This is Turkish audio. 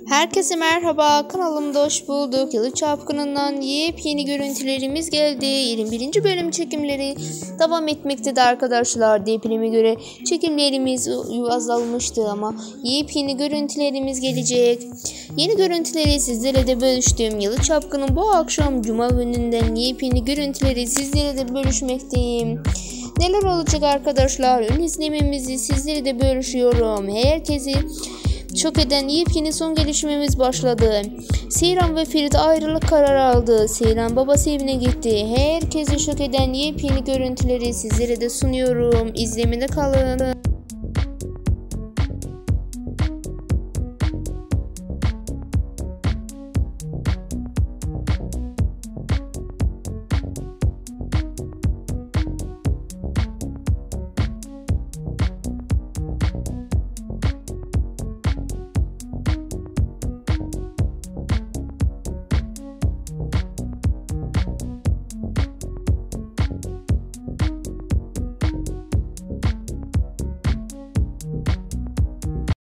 Herkese merhaba, kanalımda hoş bulduk. Yalı Çapkını'ndan yepyeni görüntülerimiz geldi. 21. bölüm çekimleri devam etmektedir arkadaşlar. Depreme göre çekimlerimiz azalmıştı ama yepyeni görüntülerimiz gelecek. Yeni görüntüleri sizlere de bölüştüm. Yalı Çapkın'ın bu akşam Cuma gününden yepyeni görüntüleri sizlere de bölüşmekteyim. Neler olacak arkadaşlar? Ön izlememizi sizlere de bölüşüyorum. Herkesi şok eden yepyeni son gelişmemiz başladı. Seyran ve Ferit ayrılık kararı aldı. Seyran babası evine gitti. Herkesi şok eden yepyeni görüntüleri sizlere de sunuyorum. İzlemede kalın.